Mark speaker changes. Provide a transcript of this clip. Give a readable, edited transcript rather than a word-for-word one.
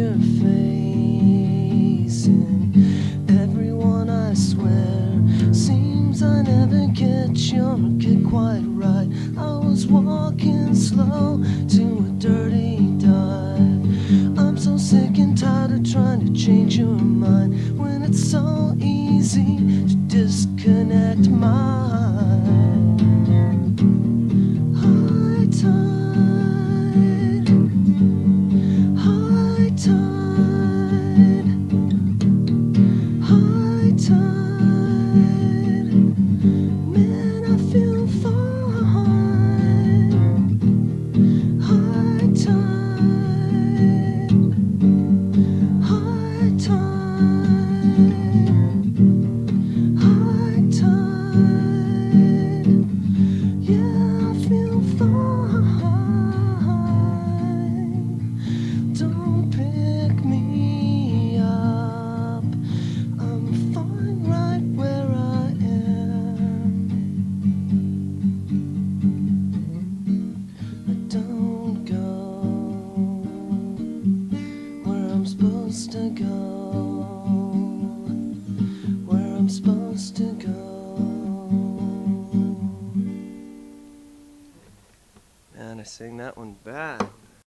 Speaker 1: your face, and everyone, I swear, seems I never get your get quite right. I was walking slow to a dirty dive. I'm so sick and tired of trying to change your mind when it's so easy to disconnect my high tide, high tide, high tide. Man, I feel fine. High tide, high tide, high tide. Yeah, I feel fine. Don't pick me up. I'm fine right where I am. I don't go where I'm supposed to go, where I'm supposed to go. Man, I sang that one bad.